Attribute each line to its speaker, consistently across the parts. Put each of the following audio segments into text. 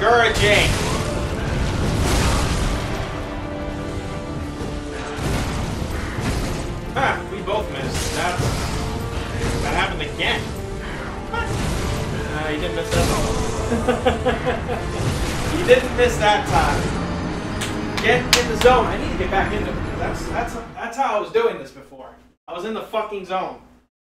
Speaker 1: You're a Jake. Ha! We both missed. That happened again. What? You didn't miss that one. You didn't miss that time. Get in the zone. I need to get back into it. That's how I was doing this before. I was in the fucking zone.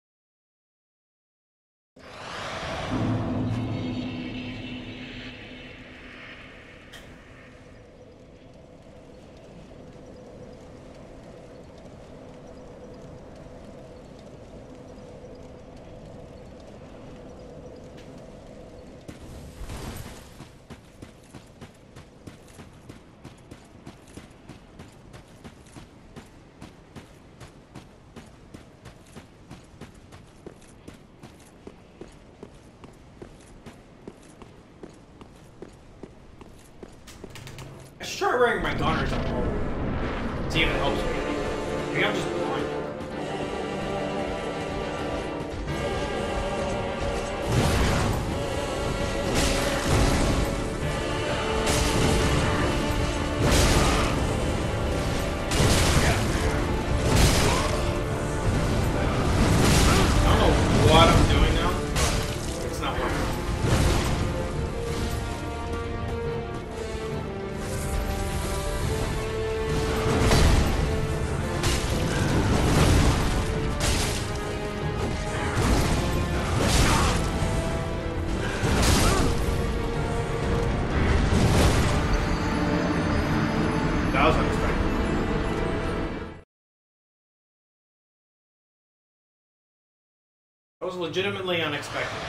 Speaker 1: I should try wearing my gunners on hold. See if it helps me. Maybe I'm just blind. I don't know what I'm doing now. It's not working. That was unexpected. That was legitimately unexpected.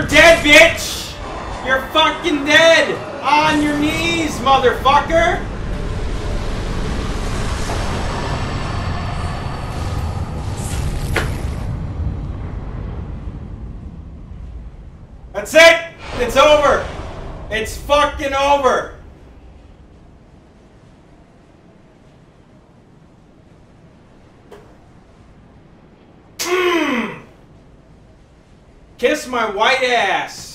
Speaker 1: You're dead, bitch! You're fucking dead! On your knees, motherfucker! That's it! It's over! It's fucking over! Kiss my white ass!